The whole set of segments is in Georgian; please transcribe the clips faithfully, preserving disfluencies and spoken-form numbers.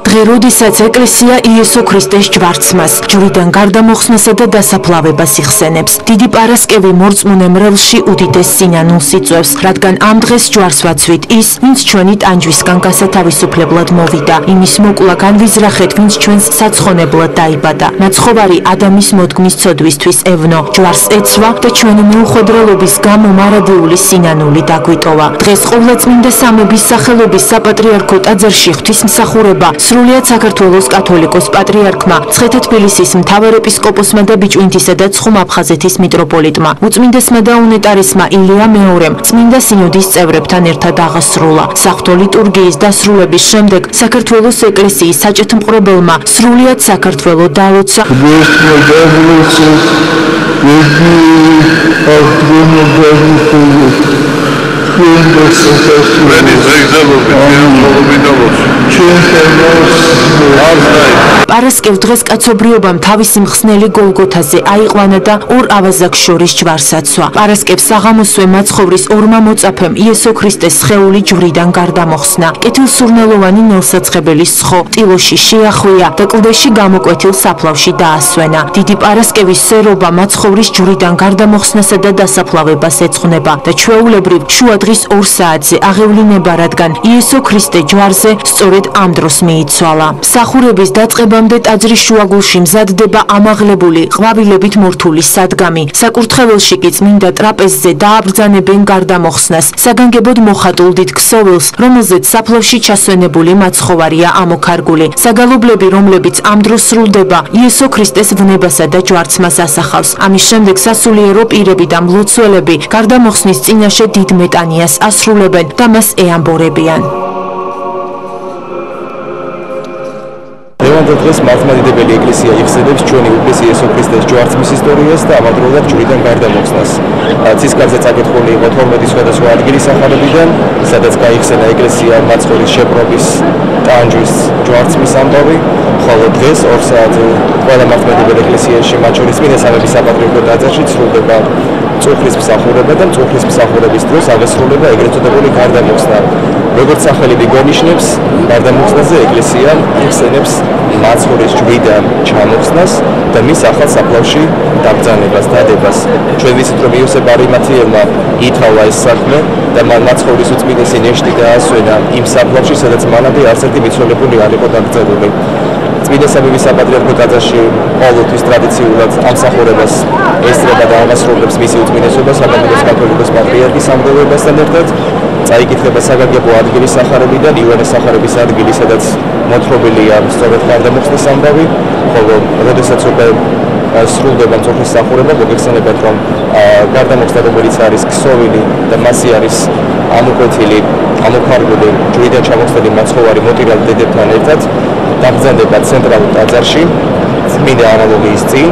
დღე, როდესაც ეკლესია იესო ქრისტეს ჯვარცმას, ჯვრიდან გარდამოხსნასა და დასაფლავებას იხსენებს. დიდი პარასკევი მორწმუნე მრევლში უდიდეს სინანულს იწვევს, რადგან ამ დღეს ჯვარს ვაცვით ის, ვინც ჩვენი ტანჯვისგან გასათავისუფლებლად მოვიდა, იმის მოკლა განვიზრახეთ, ვინც ჩვენს საცხონებლად დაიბადა. მაცხოვარი ადამის მოდგმის ცოდვისთვის ევნო, ჯვარს ეცვა და ჩვენი მიუხვედრელობის გამო მარადიული სინანული დაგვიტოვა. დღეს ყოვლადწმინდა სამების სახელობის საპატრიარქო ტაძარში ღვთისმსახურება სრულიად საქართველოს კათოლიკოს-პატრიარქმა, მცხეთა-თბილისის მთავარეპისკოპოსმა და ბიჭვინთისა და ცხუმ-აფხაზეთის მიტროპოლიტმა, უწმინდესმა და უნეტარესმა ილია მეორემ წმინდა სინოდის წევრებთან ერთად აღასრულა. საღვთო ლიტურგიის დასრულების შემდეგ საქართველოს ეკლესიის საჭეთმყრობელმა სრულიად საქართველო დალოცა. პარასკევ დღეს კაცობრიობამ თავისი მხსნელი გოლგოთაზე აიყვანა და ორ ავაზაკს შორის ჯვარსაცვა. პარასკევს საღამოსვე მაცხოვრის ორმა მოწაფემ იესო ქრისტეს სხეული ჯვრიდან გარდამოხსნა. კეთილსურნელოვანი ნელსაცხებელის სხო ტილოში შეახვია და კლდეში გამოკვეთილ საფლავში დაასვენა. დიდი პარასკევის სერობა მაცხოვრის ჯვრიდან გარდამოხსნასა და დასაფლავებას ეძღვნება და ჩვეულებრივ შუა დღის ორ საათზე აღევლინება, რადგან იესო ქრისტე ჯვარზე სწორედ ამ დროს მიიცვალა. მსახურების დაწყებამდე ტაძრის შუაგულში მზადდება ამაღლებული ყვავილებით მორთული სადგამი. საკურთხეველში კი წმინდა ტრაპეზზე დააბრძანებენ გარდამოხსნას, საგანგებოდ მოხატულ დიდ ქსოვილს, რომელზეც საფლავში ჩასვენებული მაცხოვარია ამოქარგული. საგალობლები, რომლებიც ამ დროს სრულდება, იესო ქრისტეს ვნებასა და ჯვარცმას ასახავს. ამის შემდეგ სასულიერო პირები და მლოცველები გარდამოხსნის წინაშე დიდ მეტანიას ასრულებენ და მას ეამბორებიან. დღეს მართლმადიდებელი ეკლესია იხსენებს ჩვენი უფლის იესო ქრისტეს ჯვარცმის ისტორიას და ამავდროულად ჯვრიდან გარდამოხსნას. ცისკარზე წაკითხული იყო თორმეტი სხვადასხვა ადგილის სახარებიდან, სადაც გაიხსენა ეკლესია მაცხოვრის შეპრობის ტანჯვის ჯვარცმის ამბავი, ხოლო დღეს ორ საათზე ყველა მართლმადიდებელ ეკლესიაში, მათ შორის წმინდა სამების საპატრიარქო ტაძარში სრულდება მწუხრის მსახურება და მწუხრის მსახურების დროს აღესრულება ეგრეთ წოდებული გარდამოხსნა. როგორც სახელი გვენიშნებს, გარდამოხსნაზე ეკლესია იხსენებს მაცხოვრის ჯვრიდან ჩამოხსნას და მის ახალ საფლავში დაბრძანებას, დადებას. ჩვენ ვიცით, რომ იოსებ არიმათიელმა ითავა ეს საქმე და მაცხოვრის უწმინდესი ნეშტი დაასვენა იმ საფლავში, სადაც მანამდე არც ერთი მიცვალებული არ იყო დაკრძალული. წმინდა სამების საპატრიარქო ტაძარში ყოველთვის ტრადიციულად ამ მსახურებას ესწრება და აღასრულებს მისი უწმინდესობა საქართველოს კათოლიკოს-პატრიარქის სამღვდელოებასთან ერთად. წაიკითხება საგანგებო ადგილის სახარებიდან ივანეს სახარების ადგილი, სადაც მოთხრობილია სწორედ გარდამოხსნის ამბავი, ხოლო როდესაც უკვე სრულდება მწუხრის მსახურება, მოგეხსენებათ, რომ გარდამოხსნა, რომელიც არის ქსოვილი და მასი არის ამოკვეთილი, ამოქარგული ჯვრიდან ჩამოხსნილი მაცხოვარი მოტირალ დედებთან ერთად დაბრძანდება ცენტრალურ ტაძარში წმინდა ანალოგიის წინ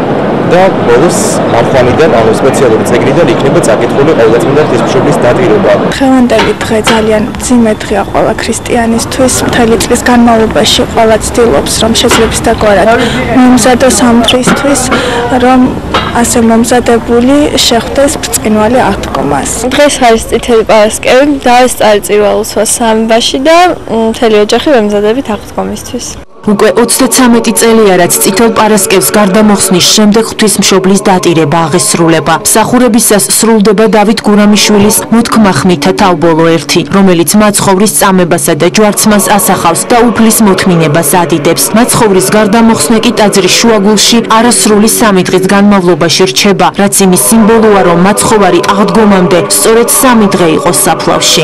და ბოლოს მარხვანიდან, ანუ სპეციალური წიგნიდან იქნება წაკითხული ყოვლადწმინდა ღვთისმშობლის დატირება. დღევანდელი დღე ძალიან მძიმე დღეა ყველა ქრისტიანისთვის. მთელი წლის განმავლობაში ყველა ცდილობს, რომ შეძლებს დაგვარად მომზადოს ამ დღისთვის, რომ ასე მომზადებული შეხვდეს ბრწყინვალე აღდგომას. დღეს არის წითელი პარასკევი, დავესწარწირვალოსვა სამებაში და მთელი ოჯახი ვემზადებით აღდგომისთვის. უკვე ოცდათვრამეტი წელია, რაც წითელ პარასკევს გარდამოხსნის შემდეგ ღვთისმშობლის დატირება აღესრულება. მსახურებისას სრულდება დავით გურამიშვილის მოთქმა ხმითა თავბოლო ერთი, რომელიც მაცხოვრის წამებასა და ჯვარცმას ასახავს და უფლის მოთმინებას ადიდებს. მაცხოვრის გარდამოხსნა კი ტაძრის შუაგულში არასრული სამი დღის განმავლობაში რჩება, რაც იმის სიმბოლოა, რომ მაცხოვარი აღდგომამდე სწორედ სამი დღე იყო საფლავში.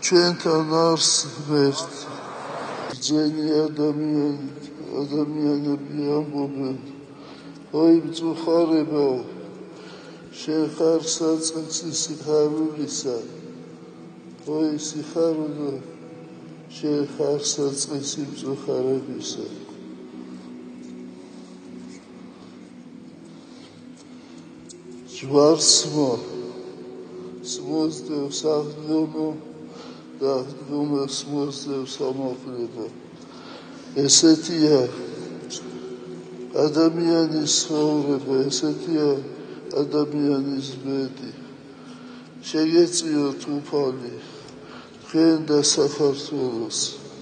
ჩვენთან არს ღმერთ. ძენი ადამიანი ადამიანები ამბობენ, ой, მწუხარება, შენ ხარ საწყისი სიხარულისა, ой, სიხარულო, შენ ხარ საწყისი მწუხარებისა. ჯვარსმო სმოსდევს აღდგომო და აღდგომას მოსდევს ამოყრება. ესეთია ადამიანის ცხოვრება, ესეთია ადამიანის ბედი. შეგეწიოთ უფალი თქვენ და საქართველოს.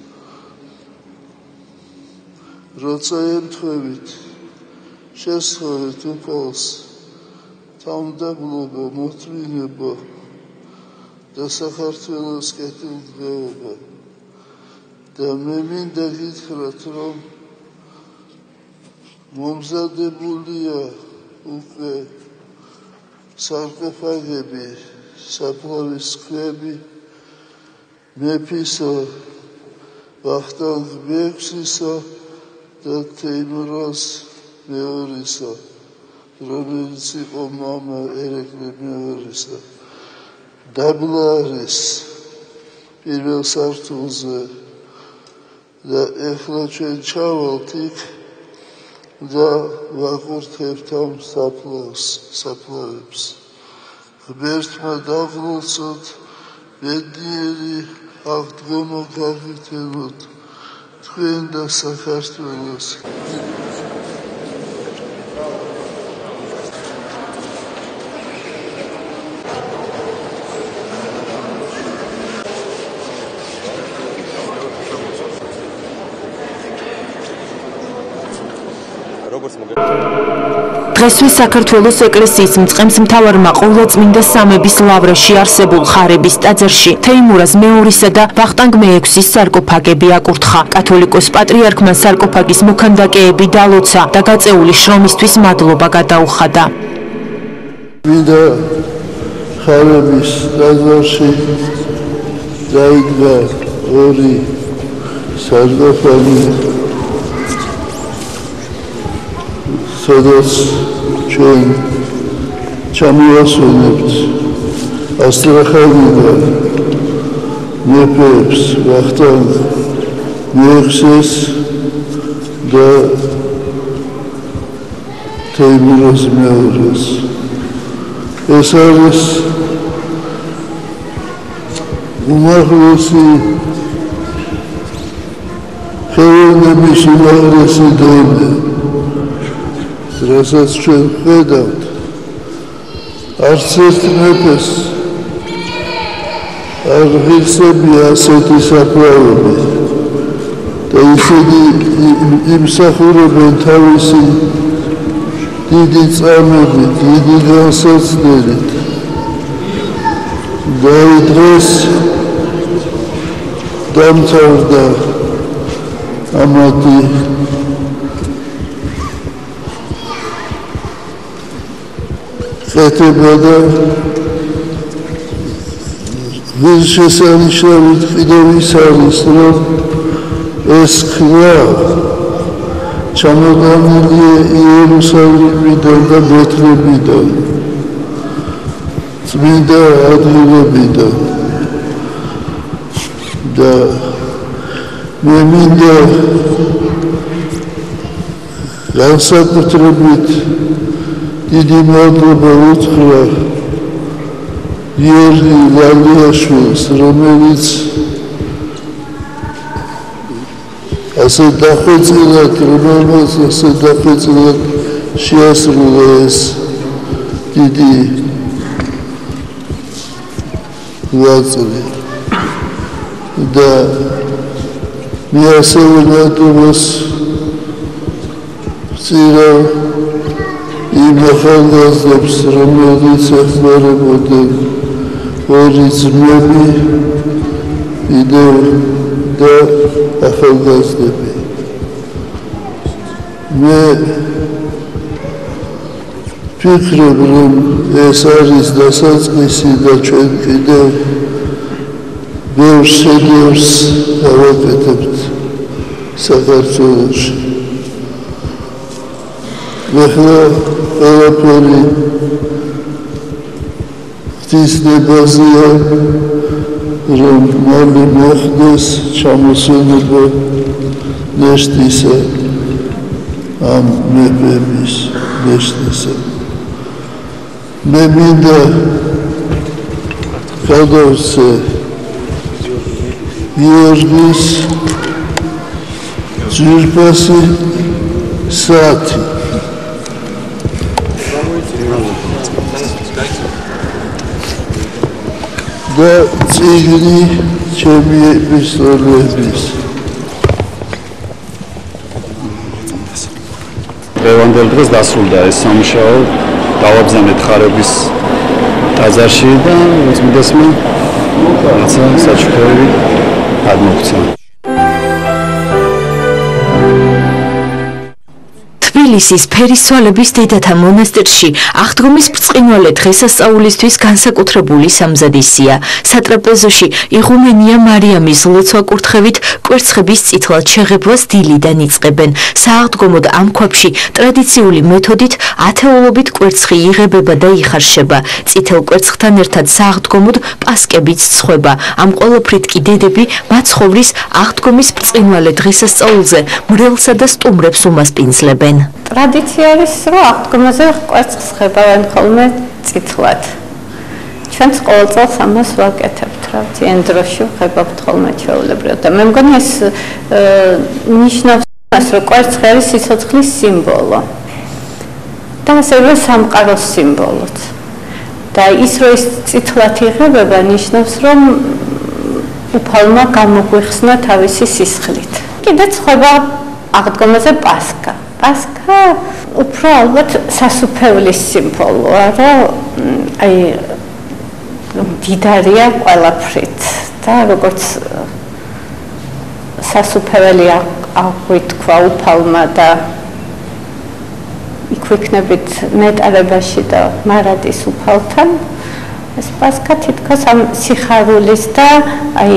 როცა ემთხვევით, შესხევით უფალს, თავმდაბლობა, მოთმინება და საქართველოს კეთილდღეობა. და მე მინდა გითხრათ, რომ მომზადებულია უკვე სარკოფაგები, საფლავის ქვები მეფისა ვახტანგ მეექვსისა და თეიმურაზ მეორისა, რომელიც იყო მამა ერეკლე მეორისა. დაბლა არის პირველ სართულზე და ეხლა ჩვენ ჩავალთ იქ და ვაყურთებთ ამ საფლავს, საფლავებს. ღმერთმა დაღლოცოთ, ბედნიერი აღდგომა გაგვითელოთ თქვენ და საქართველოს. დღესვე საქართველოს ეკლესიის მწყემს მთავარმა ყოვლადწმინდა სამების ლავრაში არსებულ ხარების ტაძარში თეიმურაზ მეორისა და ვახტანგ მეექვსის სარკოფაგები აკურთხა. კათოლიკოს-პატრიარქმა სარკოფაგის მოქანდაკეები დალოცა და გაწეული შრომისთვის მადლობა გადაუხადა. მინდა ხარების ტაძარში დაიდგა ორი სარკოფაგი, სადაც ჩვენ ჩამოვასვენებთ ასტრახანიდან მეფეებს ვახტანგ მეექვსეს და თეიმურაზ მეორეს. ეს არის უმაღლესი ხელოვნების უმაღლესი დონე, რასაც ჩვენ ხედავთ. არც ერთ მეფეს არ ღირსებია ასეთი საფლავები და ისინი იმსახურებენ თავისი დიდი წამებით, დიდი განსაცდელით. და დღეს დამთავრდა ამათი კეთება და ღირსშესანიშნავით კიდევ ის არის, რომ ეს ქვა ჩამოყალიბდა იერუსალიმიდან და ბეთლემიდან, წმინდა ადგილებიდან. და მე მინდა განსაკუთრებით დიდი მადლობა უთხრა გიორგი ლალიაშვილს, რომელიც ასე დახვეწილად, რომელმაც ასე დახვეწილად შეასრულა ეს დიდი ვაწრი. და მე ასევე მადლობას ვწირა იმ ახალგაზრდებს, რომელიც ეხმარებოდნენ ორი ძმები კიდევ და ახალგაზრდები. მე ვფიქრობ, რომ ეს არის დასაწყისი და ჩვენ კიდევ ბევრ შედევრს გავაკეთებთ საქართველოში. ახლა ყველაფერი ღვთის ნებაზეა, რომ მალე მოხდეს ჩამოსვენება ნეშტისა, ამ მეფების ნეშტისა. მე მინდა გადავცე გიორგის ძვირფასი საათი. და წიგნი ჩემი ეპისტოლეების. დღევანდელ დღეს დასრულდა ეს სამუშაო დავაბრძანეთ ხარების ტაძარში და უწმინდესმა რაცა საჩუქრები გადმოგვცა. თბილისის ფერისცვალების დედათა მონასტერში აღდგომის ბრწყინვალე დღესასწაულისთვის განსაკუთრებული სამზადისია. სატრაპეზოში იღუმენია მარიამის ლოცვა-კურთხევით კვერცხების წითლად შეღებვას დილიდან იწყებენ. სააღდგომოდ ამ ქვაბში ტრადიციული მეთოდით ათეულობით კვერცხი იღებება და იხარშება. წითელ კვერცხთან ერთად სააღდგომოდ პასკებიც ცხება. ამ ყველაფრით კი დედები მაცხოვრის აღდგომის ბრწყინვალე დღესასწაულზე მრევლსა და სტუმრებს უმასპინძლებენ. ტრადიცია არის, რომ აღდგომაზე კვერცხს ხებავენ ხოლმე წითლად. ჩვენც ყოველ წელს ამას ვაკეთებთ, რა ვიცი, ამ დროში ხებავთ ხოლმე ჩვეულებრივად. და მე მგონი ეს ნიშნავს მას, რომ კვერცხი არის სიცოცხლის სიმბოლო. და ასევე სამყაროს სიმბოლოც. და ის, რომ ის წითლად იღებება, ნიშნავს, რომ უფალმა გამოგვიხსნა თავისი სისხლით. კიდეც ხება აღდგომაზე პასკა. პასკა უფრო ალბათ სასუფეველის სიმბოლოა, რომ აი დიდარია ყველაფრით და როგორც სასუფეველი აღვითქვა უფალმა და იქვექნებით ნეტარებაში და მარადის უფალთან, ეს პასკა თითქოს ამ სიხარულის და აი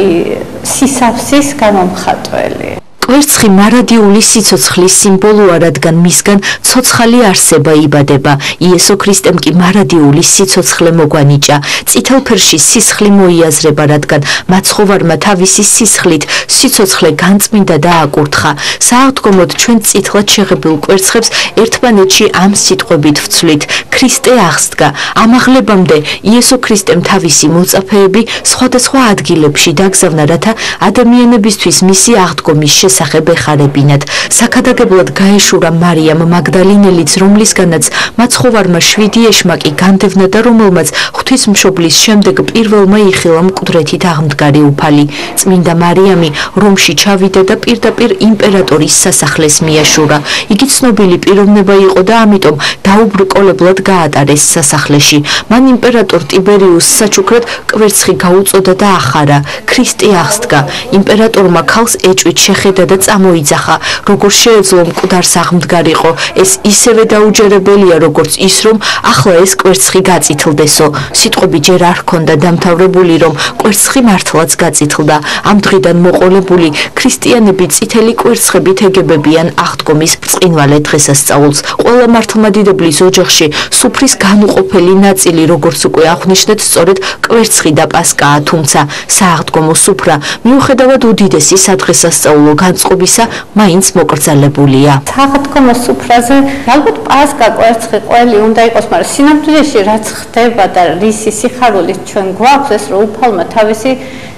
სისავსის გამომხატველი. კვერცხი მარადიული სიცოცხლის სიმბოლოა, რადგან მისგან ცოცხალი არსება იბადება. იესო ქრისტემ კი მარადიული სიცოცხლე მოგვანიჭა. წითელ ფერში სისხლი მოიაზრება, რადგან მაცხოვარმა თავისი სისხლით სიცოცხლე განწმინდა და აკურთხა. სააღდგომოდ ჩვენ წითლად შეღებულ კვერცხებს ერთმანეთში ამ სიტყვებით ვცვლით: ქრისტე აღსდგა. ამაღლებამდე იესო ქრისტემ თავისი მოწაფეები სხვადასხვა ადგილებში დაგზავნა, რათა ადამიანებისთვის მისი აღდგომის შესახებ ეხარებინათ. საქადაგებლად გაეშურა მარიამ მაგდალინელიც, რომლისგანაც მაცხოვარმა შვიდი ეშმაკი განდევნა და რომელმაც ღვთისმშობლის შემდეგ პირველმა იხილა მკვდრეთით აღმდგარი უფალი. წმინდა მარიამი რომში ჩავიდა და პირდაპირ იმპერატორის სასახლეს მიაშურა. იგი ცნობილი პიროვნება იყო და ამიტომ დაუბრკოლებლად გაატარეს სასახლეში. მან იმპერატორ ტიბერიუსს საჩუქრად კვერცხი გაუწოდა და ახარა: ქრისტე აღსდგა. იმპერატორმა ქალს ეჭვით შეხედა და წამოიძახა, როგორ შეეძლო მკვდარს აღმდგარიყო. ეს ისევე დაუჯერებელია, როგორც ის, რომ ახლა ეს კვერცხი გაწითლდესო. სიტყვები ჯერ არ ჰქონდა დამთავრებული, რომ კვერცხი მართლაც გაწითლდა. ამ დღიდან მოყოლებული ქრისტიანები წითელი კვერცხებით ეგებებიან აღდგომის ბრწყინვალე დღესასწაულს. ყველა მართლმადიდებლის ოჯახში სუფრის განუყოფელი ნაწილი, როგორც უკვე აღვნიშნეთ, სწორედ კვერცხი და პასკაა, თუმცა სააღდგომო სუფრა მიუხედავად უდიდესი სადღესასწაულო განწყობისა მაინც მოკრძალებულია. სააღდგომო სუფრაზე ალბათ პასკა, კვერცხი, ყველი უნდა იყოს, მაგრამ სინამდვილეში რაც ხდება და რისი სიხარულით ჩვენ გვაქვს, ეს რომ უფალმა თავისი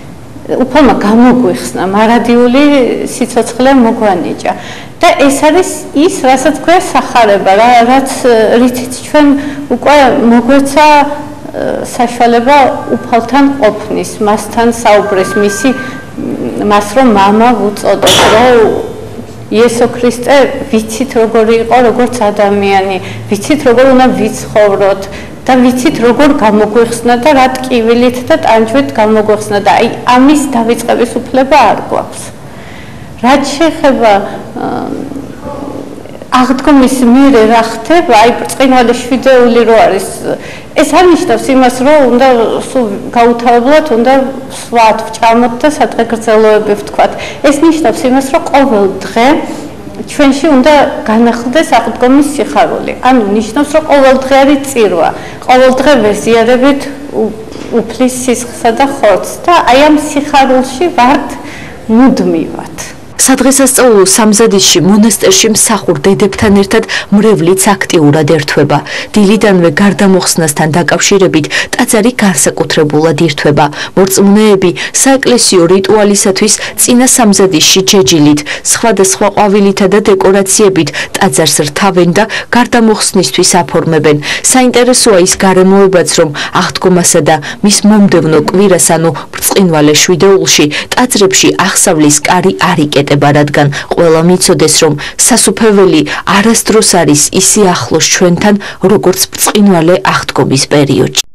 უფალმა გამოგვიხსნა, მარადიული სიცოცხლე მოგვანიჭა. და ეს არის ის, რასაც ქვია სახარება, რაც რითიც ჩვენ უკვე მოგვეცა საშუალება უფალთან ყოფნის, მასთან საუბრის, მისი მას რომ მამა ვუწოდოთ, რომ იესო ქრისტე ვიცით როგორი იყო, როგორც ადამიანი, ვიცით როგორ უნდა ვიცხოვროთ და ვიცით როგორ გამოგვიხსნა და რა ტკივილით და ტანჯვით გამოგვიხსნა და აი ამის დავიწყების უფლება არ გვაქვს. რაც შეეხება აღდგომის მერე რა ხდება, აი ბრწყინვალე შვიდეული რო არის, ეს არნიშნავს იმას, რომ უნდა სულ გაუთავებლად უნდა სვათ ვჭამოთ და სადღე გრძელოები ვთქვათ. ეს ნიშნავს იმას, რომ ყოველ დღე ჩვენში უნდა განახლდეს აღდგომის სიხარული. ანუ ნიშნავს, რომ ყოველ დღე არის წირვა. ყოველ დღე ვეზიარებით უფლის სისხლსა და ხორცს და აი ამ სიხარულში ვართ მუდმივად. სადღესასწაულო სამზადისში მონასტერში მსახურ დედებთან ერთად მრევლიც აქტიურად ერთვება. დილიდანვე გარდამოხსნასთან დაკავშირებით ტაძარი განსაკუთრებულად ირთვება. მორწმუნეები საეკლესიო რიტუალისათვის წინა სამზადისში ჯეჯილით, სხვადასხვა ყვავილითა და დეკორაციებით ტაძარს რთავენ და გარდამოხსნისთვის აფორმებენ. საინტერესოა ის გარემოებაც, რომ აღდგომასა და მის მომდევნო კვირას, ანუ ბრწყინვალე შვიდეულში ტაძრებში აღსავლის კარი არ იკეტება, რადგან ყველა მიცოდეს, რომ სასუფეველი არასდროს არის ისე ახლოს ჩვენთან, როგორც ბრწყინვალე აღდგომის პერიოდში.